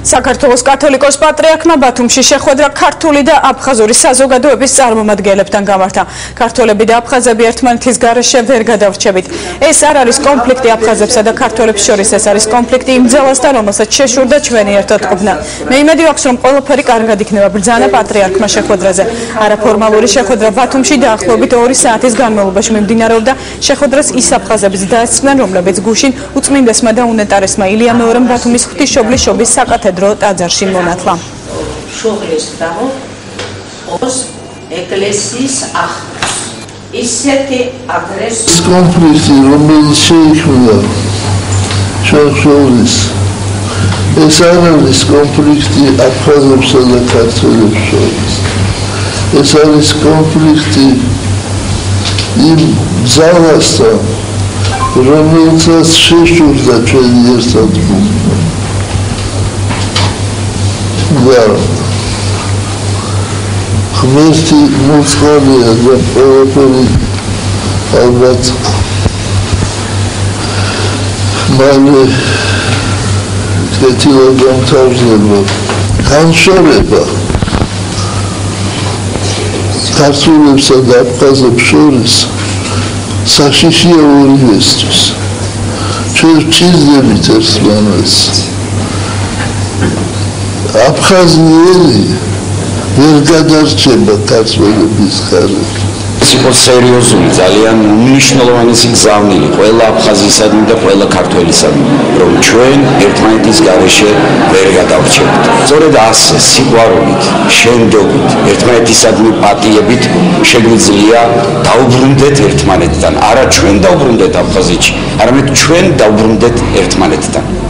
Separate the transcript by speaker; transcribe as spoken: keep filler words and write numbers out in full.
Speaker 1: საქართველოს კათოლიკოს პატრიარქმა ბათუმში შეხვედრა ქართული და აფხაზური საზოგადოების წარმომადგენლებთან გამართა. ქართველები და აფხაზები ერთმანეთის გარეშე ვერ გადავრჩებით. ეს არ არის კონფლიქტი აფხაზებსა და ქართველებს შორის, ეს არის კონფლიქტი იმ ძალასთან, რომელსაც შეშურდა ჩვენი ერთადყოფნა. მე იმედი აქვს, რომ ყველაფერი კარგად იქნება, ბრძანა პატრიარქმა შეხვედრაზე. არაფორმალური შეხვედრა ბათუმში დაახლოებით ორი საათის განმავლობაში მიმდინარეობდა. შეხვედრას ის აფხაზებიც დაესწრნენ, რომლებიც გუშინ უწმინდესმა და უნეტარესმა ილია მეორემ ბათუმის ღვთისმშობლის შობის საკათედრო ტაძარში მონათლა.
Speaker 2: შოღლის გამო ოს ეკლესიის ახლოს ისეთი აგრესიული
Speaker 3: კონფლიქტი, რომელიც შეიქმნა შოღლის, ეს არ არის კონფლიქტი აფხაზებსა და ქართველებს შორის. ეს არის კონფლიქტი იმ ძალასთან, რომელსაც შეშურდა ჩვენი ერთადყოფნა. ღმერთი მოწყალია და ყველაფერი ალბათ მალე კეთილად დამთავრდება. განშორება ქართველებსა და აფხაზებს შორის საშიშია ორივესთვის. ჩვენ ვჭირდებით ერთმანეთს. აფხაზიელი ვერ გადარჩება ქართველების გარეთ.
Speaker 4: ეს იყო სერიოზული, ძალიან მნიშვნელოვანი სიგზავნილი ყველა აფხაზისადმი და ყველა ქართველისადმი, რომ ჩვენ ერთმანეთის გარეშე ვერ გადავრჩებით. სწორედ ასე სიყვარულით, შენდობით, ერთმანეთისადმი პატიებით შეგვიძლია დაუბრუნდეთ ერთმანეთთან. არა ჩვენ დაუბრუნდეთ აფხაზეთში, არამედ ჩვენ დაუბრუნდეთ ერთმანეთთან.